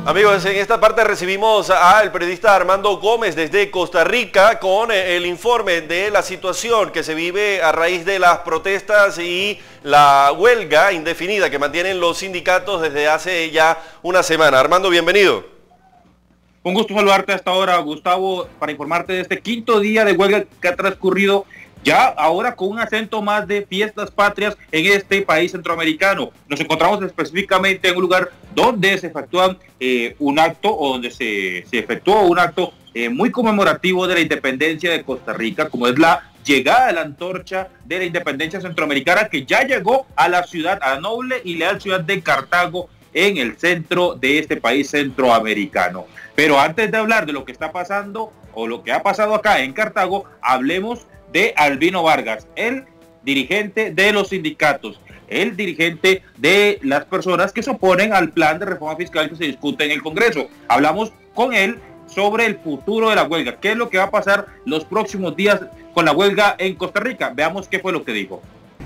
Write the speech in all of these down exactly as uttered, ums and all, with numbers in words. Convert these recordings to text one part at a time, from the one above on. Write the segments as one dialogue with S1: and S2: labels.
S1: Amigos, en esta parte recibimos al periodista Armando Gómez desde Costa Rica con el informe de la situación que se vive a raíz de las protestas y la huelga indefinida que mantienen los sindicatos desde hace ya una semana. Armando, bienvenido.
S2: Un gusto saludarte hasta ahora, Gustavo, para informarte de este quinto día de huelga que ha transcurrido ya ahora con un acento más de fiestas patrias en este país centroamericano. Nos encontramos específicamente en un lugar donde se efectúa eh, un acto o donde se, se efectuó un acto eh, muy conmemorativo de la independencia de Costa Rica, como es la llegada de la antorcha de la independencia centroamericana, que ya llegó a la ciudad, a la noble y leal ciudad de Cartago, en el centro de este país centroamericano. Pero antes de hablar de lo que está pasando o lo que ha pasado acá en Cartago, hablemos de Albino Vargas, el dirigente de los sindicatos, el dirigente de las personas que se oponen al plan de reforma fiscal que se discute en el Congreso. Hablamos con él sobre el futuro de la huelga, qué es lo que va a pasar los próximos días con la huelga en Costa Rica. Veamos qué fue lo que dijo.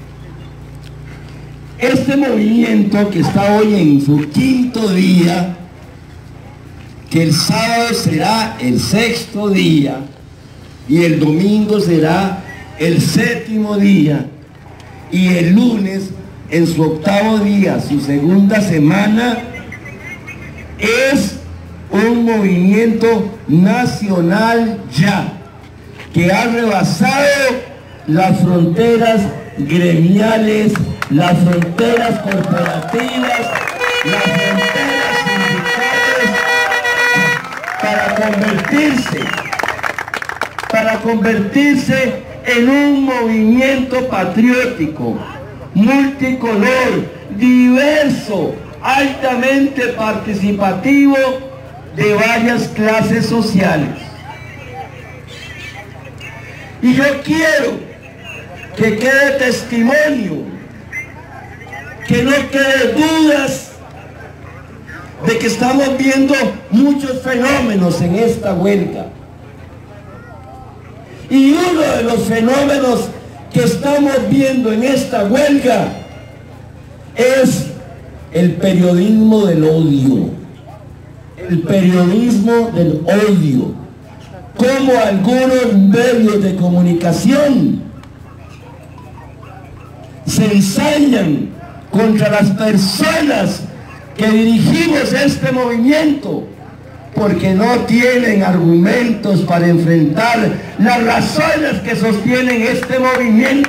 S3: Este movimiento que está hoy en su quinto día, que el sábado será el sexto día y el domingo será el séptimo día y el lunes en su octavo día, su segunda semana, es un movimiento nacional ya, que ha rebasado las fronteras gremiales, las fronteras corporativas, las fronteras sindicales, para convertirse, para convertirse en un movimiento patriótico, multicolor, diverso, altamente participativo de varias clases sociales. Y yo quiero que quede testimonio, que no quede dudas de que estamos viendo muchos fenómenos en esta huelga. Y uno de los fenómenos que estamos viendo en esta huelga es el periodismo del odio. El periodismo del odio. Como algunos medios de comunicación se ensañan contra las personas que dirigimos este movimiento, porque no tienen argumentos para enfrentar las razones que sostienen este movimiento.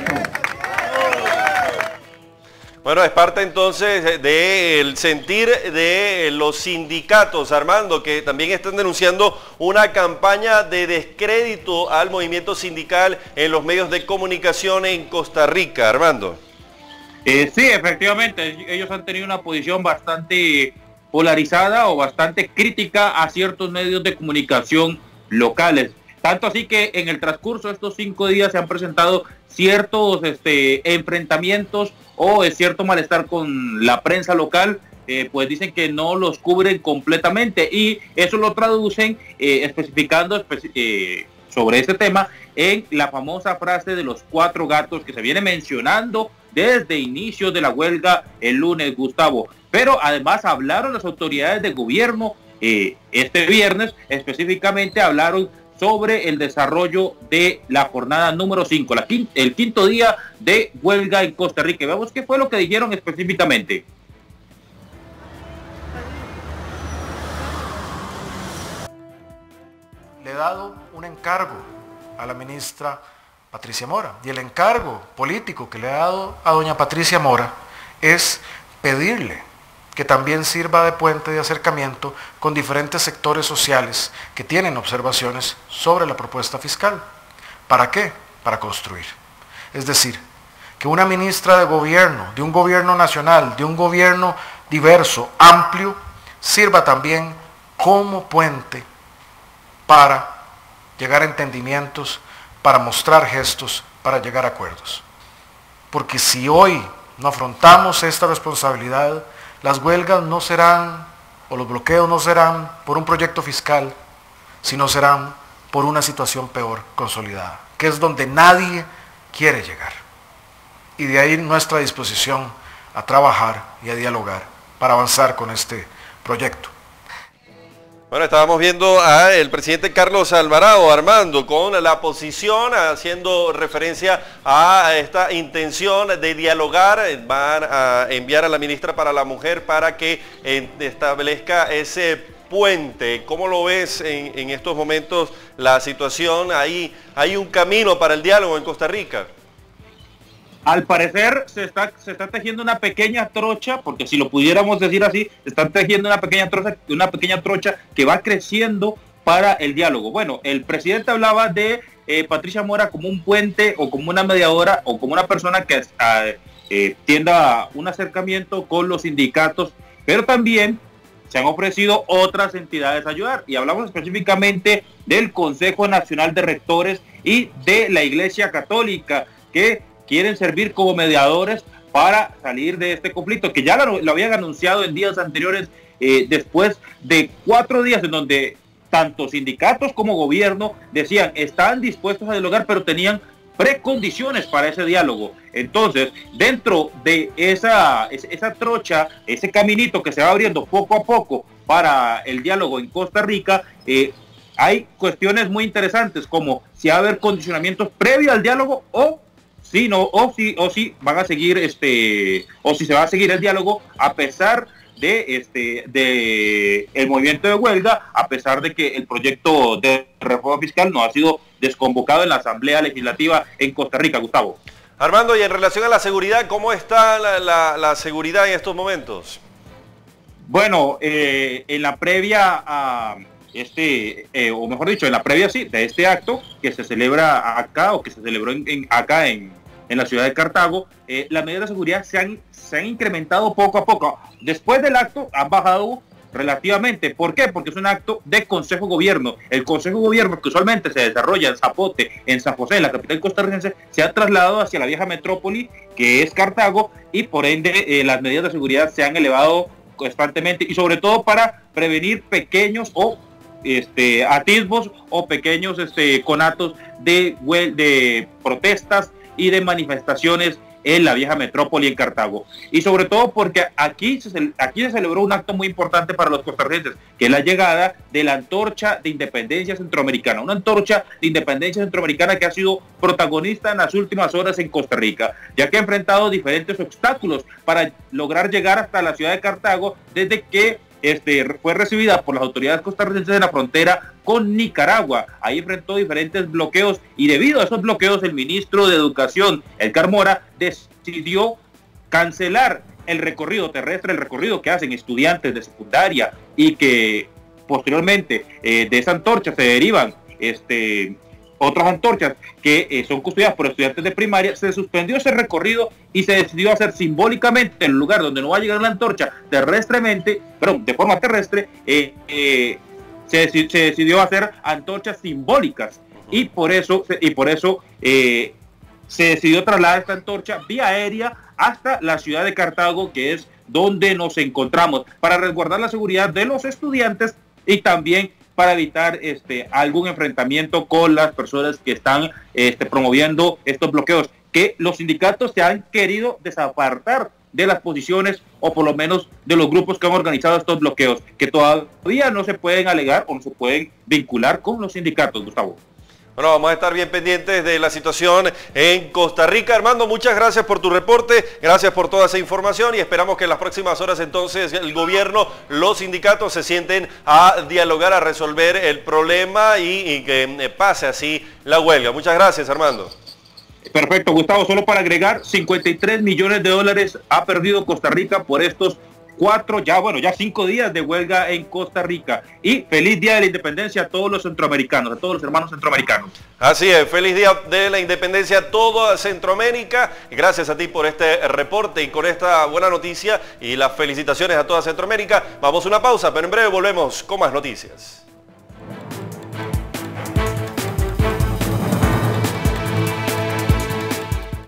S1: Bueno, es parte entonces del sentir de los sindicatos, Armando, que también están denunciando una campaña de descrédito al movimiento sindical en los medios de comunicación en Costa Rica. Armando.
S2: Eh, sí, efectivamente, ellos han tenido una posición bastante polarizada o bastante crítica a ciertos medios de comunicación locales. Tanto así que en el transcurso de estos cinco días se han presentado ciertos este, enfrentamientos o cierto malestar con la prensa local, eh, pues dicen que no los cubren completamente, y eso lo traducen eh, especificando especi eh, sobre este tema en la famosa frase de los cuatro gatos que se viene mencionando desde inicio de la huelga el lunes, Gustavo. Pero además hablaron las autoridades de gobierno eh, este viernes, específicamente hablaron sobre el desarrollo de la jornada número cinco, la quinta, el quinto día de huelga en Costa Rica. Veamos qué fue lo que dijeron específicamente.
S4: Le he dado un encargo a la ministra Patricia Mora, y el encargo político que le ha dado a doña Patricia Mora es pedirle que también sirva de puente de acercamiento con diferentes sectores sociales que tienen observaciones sobre la propuesta fiscal. ¿Para qué? Para construir. Es decir, que una ministra de gobierno, de un gobierno nacional, de un gobierno diverso, amplio, sirva también como puente para llegar a entendimientos, para mostrar gestos, para llegar a acuerdos. Porque si hoy no afrontamos esta responsabilidad, las huelgas no serán, o los bloqueos no serán por un proyecto fiscal, sino serán por una situación peor consolidada, que es donde nadie quiere llegar. Y de ahí nuestra disposición a trabajar y a dialogar para avanzar con este proyecto.
S1: Bueno, estábamos viendo al presidente Carlos Alvarado, Armando, con la posición, haciendo referencia a esta intención de dialogar. Van a enviar a la ministra para la Mujer para que establezca ese puente. ¿Cómo lo ves en, en estos momentos la situación? ¿Hay, hay un camino para el diálogo en Costa Rica?
S2: Al parecer se está, se está tejiendo una pequeña trocha, porque si lo pudiéramos decir así, se está tejiendo una pequeña trocha, una pequeña trocha que va creciendo para el diálogo. Bueno, el presidente hablaba de eh, Patricia Mora como un puente o como una mediadora o como una persona que eh, tienda un acercamiento con los sindicatos, pero también se han ofrecido otras entidades a ayudar, y hablamos específicamente del Consejo Nacional de Rectores y de la Iglesia Católica, que quieren servir como mediadores para salir de este conflicto, que ya lo, lo habían anunciado en días anteriores, eh, después de cuatro días en donde tanto sindicatos como gobierno decían están dispuestos a dialogar, pero tenían precondiciones para ese diálogo. Entonces, dentro de esa, esa trocha, ese caminito que se va abriendo poco a poco para el diálogo en Costa Rica, eh, hay cuestiones muy interesantes, como si va a haber condicionamientos previos al diálogo o Sí, no, o si, o si van a seguir, este, o si se va a seguir el diálogo a pesar de, este, de el movimiento de huelga, a pesar de que el proyecto de reforma fiscal no ha sido desconvocado en la Asamblea Legislativa en Costa Rica. Gustavo.
S1: Armando, y en relación a la seguridad, ¿cómo está la, la, la seguridad en estos momentos?
S2: Bueno, eh, en la previa a este, eh, o mejor dicho, en la previa sí, de este acto que se celebra acá o que se celebró en, en, acá en, en la ciudad de Cartago, eh, las medidas de seguridad se han, se han incrementado poco a poco. Después del acto han bajado relativamente. ¿Por qué? Porque es un acto de Consejo Gobierno. El Consejo Gobierno, que usualmente se desarrolla en Zapote, en San José, en la capital costarricense, se ha trasladado hacia la vieja metrópoli, que es Cartago, y por ende eh, las medidas de seguridad se han elevado constantemente, y sobre todo para prevenir pequeños o este atisbos o pequeños este conatos de, de protestas y de manifestaciones en la vieja metrópoli en Cartago. Y sobre todo porque aquí se, aquí se celebró un acto muy importante para los costarricenses, que es la llegada de la antorcha de independencia centroamericana, una antorcha de independencia centroamericana que ha sido protagonista en las últimas horas en Costa Rica, ya que ha enfrentado diferentes obstáculos para lograr llegar hasta la ciudad de Cartago desde que Este, fue recibida por las autoridades costarricenses en la frontera con Nicaragua. Ahí enfrentó diferentes bloqueos, y debido a esos bloqueos el ministro de Educación, Edgar Mora, decidió cancelar el recorrido terrestre, el recorrido que hacen estudiantes de secundaria, y que posteriormente eh, de esa antorcha se derivan este otras antorchas que eh, son custodiadas por estudiantes de primaria. Se suspendió ese recorrido y se decidió hacer simbólicamente, en el lugar donde no va a llegar la antorcha terrestremente, pero de forma terrestre, eh, eh, se, se decidió hacer antorchas simbólicas, y por eso, y por eso eh, se decidió trasladar esta antorcha vía aérea hasta la ciudad de Cartago, que es donde nos encontramos, para resguardar la seguridad de los estudiantes y también para evitar este, algún enfrentamiento con las personas que están este, promoviendo estos bloqueos, que los sindicatos se han querido desapartar de las posiciones, o por lo menos de los grupos que han organizado estos bloqueos, que todavía no se pueden alegar o no se pueden vincular con los sindicatos, Gustavo.
S1: Bueno, vamos a estar bien pendientes de la situación en Costa Rica. Armando, muchas gracias por tu reporte, gracias por toda esa información, y esperamos que en las próximas horas entonces el gobierno, los sindicatos se sienten a dialogar, a resolver el problema y, y que pase así la huelga. Muchas gracias, Armando.
S2: Perfecto, Gustavo. Solo para agregar, cincuenta y tres millones de dólares ha perdido Costa Rica por estos cuatro, ya bueno, ya cinco días de huelga en Costa Rica. Y feliz Día de la Independencia a todos los centroamericanos, a todos los hermanos centroamericanos.
S1: Así es, feliz Día de la Independencia a toda Centroamérica. Gracias a ti por este reporte y con esta buena noticia, y las felicitaciones a toda Centroamérica. Vamos a una pausa, pero en breve volvemos con más noticias.